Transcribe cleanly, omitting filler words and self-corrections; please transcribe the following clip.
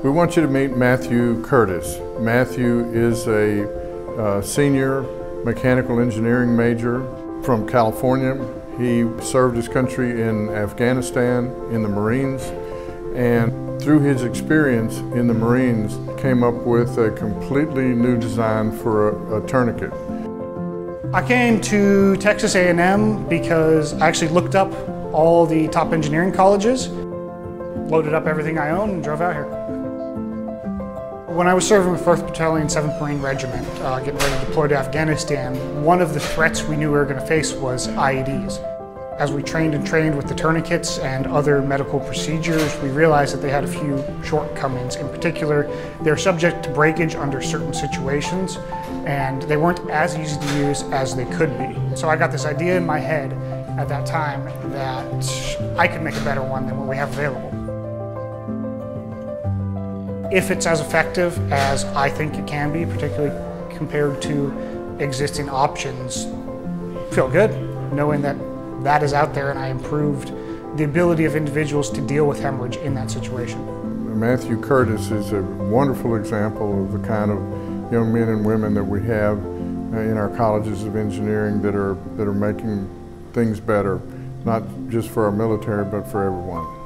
We want you to meet Matthew Curtis. Matthew is a senior mechanical engineering major from California. He served his country in Afghanistan in the Marines, and through his experience in the Marines came up with a completely new design for a tourniquet. I came to Texas A&M because I actually looked up all the top engineering colleges, loaded up everything I owned, and drove out here. When I was serving with 4th Battalion, 7th Marine Regiment, getting ready to deploy to Afghanistan, one of the threats we knew we were going to face was IEDs. As we trained with the tourniquets and other medical procedures, we realized that they had a few shortcomings. In particular, they're subject to breakage under certain situations, and they weren't as easy to use as they could be. So I got this idea in my head at that time that I could make a better one than what we have available. If it's as effective as I think it can be, particularly compared to existing options, feel good knowing that that is out there and I improved the ability of individuals to deal with hemorrhage in that situation. Matthew Curtis is a wonderful example of the kind of young men and women that we have in our colleges of engineering that are making things better, not just for our military, but for everyone.